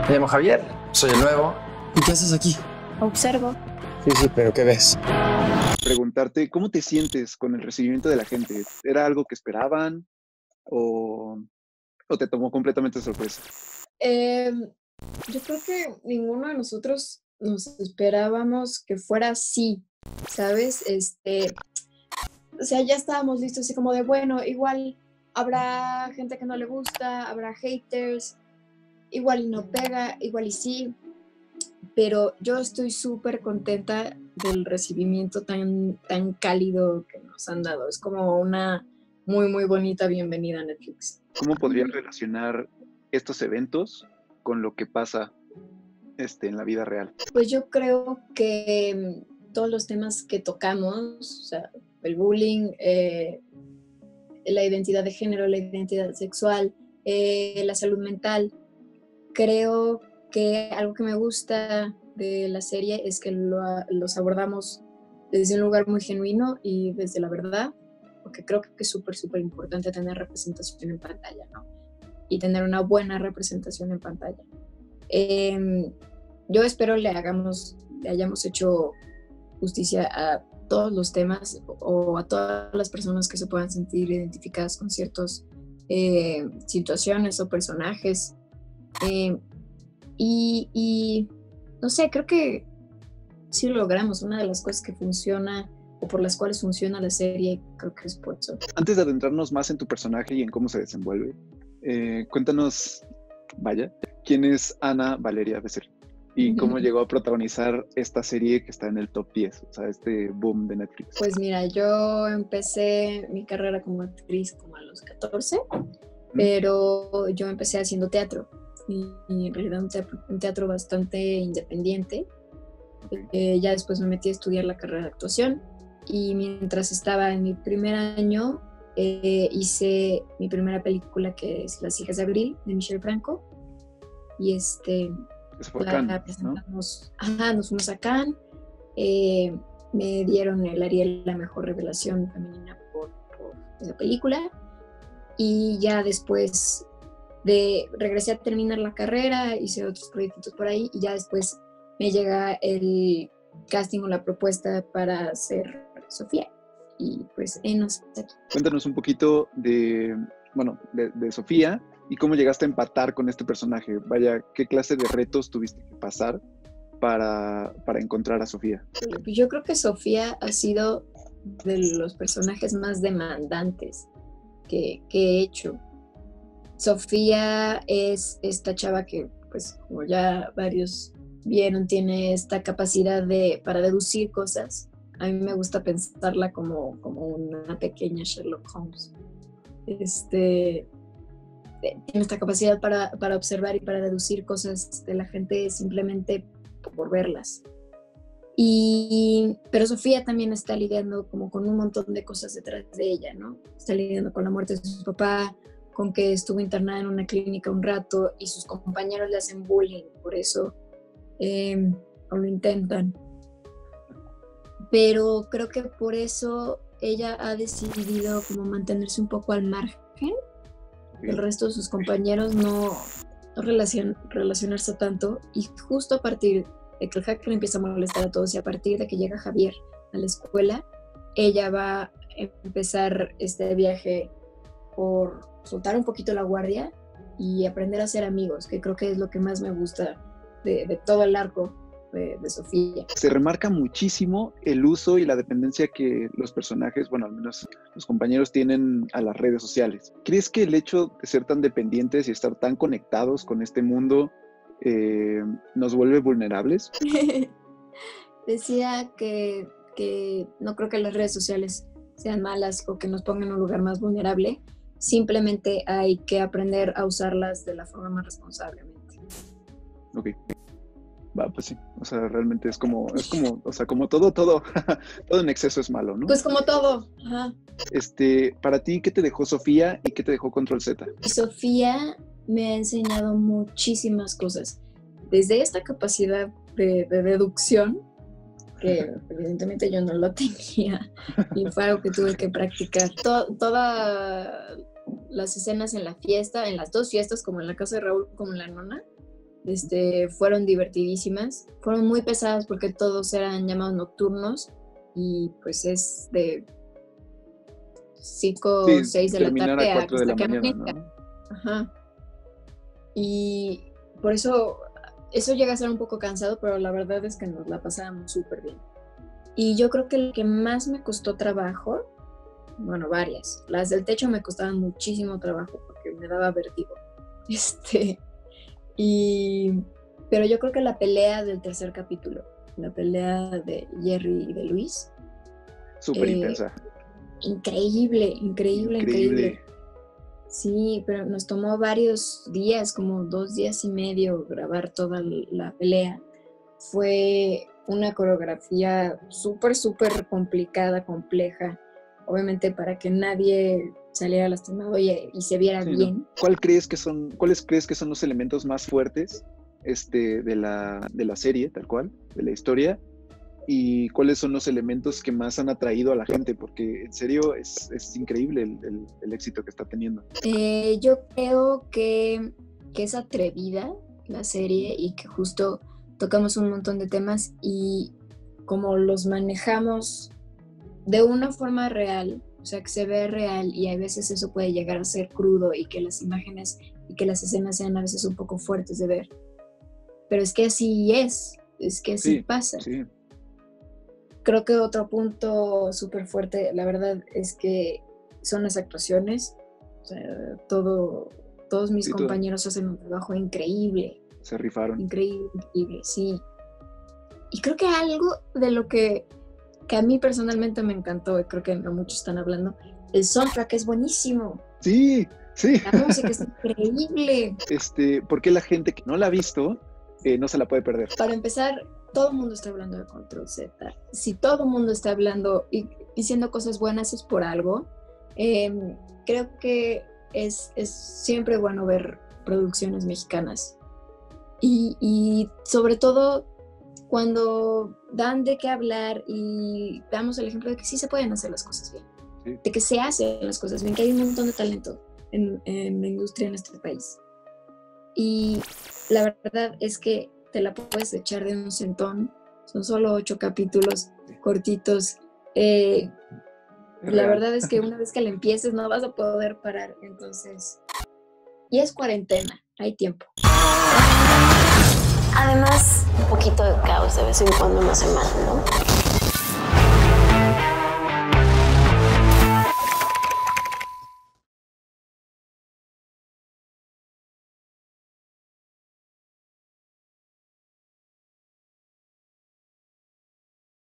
Me llamo Javier, soy el nuevo. ¿Y qué haces aquí? Observo. Sí, pero ¿qué ves? Preguntarte, ¿cómo te sientes con el recibimiento de la gente? ¿Era algo que esperaban o, o te tomó completamente de sorpresa? Yo creo que ninguno de nosotros nos esperábamos que fuera así, ¿sabes? O sea, ya estábamos listos así como de, bueno, igual habrá gente que no le gusta, habrá haters, igual y no pega, igual y sí, pero yo estoy súper contenta del recibimiento tan cálido que nos han dado. Es como una muy bonita bienvenida a Netflix. ¿Cómo podrías relacionar estos eventos con lo que pasa en la vida real? Pues yo creo que todos los temas que tocamos, o sea, el bullying, la identidad de género, la identidad sexual, la salud mental, creo que algo que me gusta de la serie es que los abordamos desde un lugar muy genuino y desde la verdad, porque creo que es súper importante tener representación en pantalla, ¿no? Y tener una buena representación en pantalla. Yo espero le hayamos hecho justicia a todos los temas o a todas las personas que se puedan sentir identificadas con ciertas situaciones o personajes. Y no sé, creo que sí lo logramos. Una de las cosas que funciona o por las cuales funciona la serie, creo que es por eso. Antes de adentrarnos más en tu personaje y en cómo se desenvuelve, cuéntanos, ¿quién es Ana Valeria Becerril? ¿Y cómo llegó a protagonizar esta serie que está en el top 10? O sea, este boom de Netflix. Pues mira, yo empecé mi carrera como actriz como a los 14, pero yo empecé haciendo teatro. Y en realidad un teatro bastante independiente. Okay. Ya después me metí a estudiar la carrera de actuación y mientras estaba en mi primer año hice mi primera película, que es Las hijas de Abril, de Michelle Franco, y Eso fue Cannes, presentamos, ¿no? Nos fuimos a Cannes, me dieron el Ariel, la mejor revelación femenina por esa película, y ya después regresé a terminar la carrera, hice otros proyectos por ahí y ya después me llega el casting o la propuesta para ser Sofía y pues no sé. Cuéntanos un poquito de Sofía y cómo llegaste a empatar con este personaje. Vaya, ¿qué clase de retos tuviste que pasar para encontrar a Sofía? Yo creo que Sofía ha sido de los personajes más demandantes que he hecho. Sofía es esta chava que, pues, como ya varios vieron, tiene esta capacidad para deducir cosas. A mí me gusta pensarla como una pequeña Sherlock Holmes. Tiene esta capacidad para observar y para deducir cosas de la gente simplemente por verlas. Pero Sofía también está lidiando como con un montón de cosas detrás de ella, ¿no? Está lidiando con la muerte de su papá, con que estuvo internada en una clínica un rato y sus compañeros le hacen bullying por eso, o lo intentan. Pero creo que por eso ella ha decidido como mantenerse un poco al margen. El resto de sus compañeros no relacionarse tanto, y justo a partir de que el hacker empieza a molestar a todos y a partir de que llega Javier a la escuela, ella va a empezar este viaje por soltar un poquito la guardia y aprender a ser amigos, que creo que es lo que más me gusta de todo el arco de Sofía. Se remarca muchísimo el uso y la dependencia que los personajes, bueno, al menos los compañeros, tienen a las redes sociales. ¿Crees que el hecho de ser tan dependientes y estar tan conectados con este mundo nos vuelve vulnerables? Decía que no creo que las redes sociales sean malas o que nos pongan en un lugar más vulnerable. Simplemente hay que aprender a usarlas de la forma más responsablemente. Ok. Va, pues sí. O sea, realmente es como, o sea, como todo todo en exceso es malo, ¿no? Pues como todo. Ajá. Para ti, ¿qué te dejó Sofía y qué te dejó Control Z? Sofía me ha enseñado muchísimas cosas. Desde esta capacidad de deducción, que evidentemente yo no lo tenía y fue algo que tuve que practicar. Todas las escenas en la fiesta, en las dos fiestas, como en la casa de Raúl como en la nona, Fueron divertidísimas, fueron muy pesadas porque todos eran llamados nocturnos y pues es de 5 o 6 de la tarde a 4 de la mañana, ¿no? Ajá. Y por eso llega a ser un poco cansado, pero la verdad es que nos la pasábamos súper bien. Y yo creo que el que más me costó trabajo, bueno, varias. Las del techo me costaban muchísimo trabajo porque me daba vértigo. Pero yo creo que la pelea del tercer capítulo, la pelea de Jerry y de Luis. Súper intensa. Increíble. Sí, pero nos tomó varios días, como 2 días y medio, grabar toda la pelea. Fue una coreografía súper complicada, compleja, obviamente para que nadie saliera lastimado y se viera bien. ¿No? ¿Cuáles crees que son los elementos más fuertes de la serie, tal cual, de la historia? ¿Y cuáles son los elementos que más han atraído a la gente? Porque en serio es increíble el éxito que está teniendo. Yo creo que es atrevida la serie y que justo tocamos un montón de temas y como los manejamos de una forma real, o sea, que se ve real y a veces eso puede llegar a ser crudo y que las imágenes y que las escenas sean a veces un poco fuertes de ver. Pero es que así es que así pasa. Sí. Creo que otro punto súper fuerte, la verdad, es que son las actuaciones. O sea, todos mis compañeros hacen un trabajo increíble. Se rifaron. Increíble, sí. Y creo que algo de lo que a mí personalmente me encantó, y creo que no muchos están hablando, el soundtrack es buenísimo. Sí. La música es increíble. ¿Por qué la gente que no la ha visto no se la puede perder? Para empezar, todo el mundo está hablando de Control Z. Si todo el mundo está hablando y diciendo cosas buenas es por algo. Creo que es siempre bueno ver producciones mexicanas. Y sobre todo cuando dan de qué hablar y damos el ejemplo de que sí se pueden hacer las cosas bien. Sí. De que se hacen las cosas bien, que hay un montón de talento en la industria en este país. Y la verdad es que te la puedes echar de un centón. Son solo 8 capítulos cortitos. La verdad es que una vez que la empieces no vas a poder parar. Entonces, y es cuarentena, hay tiempo. Además, un poquito de caos de vez en cuando no hace mal, ¿no?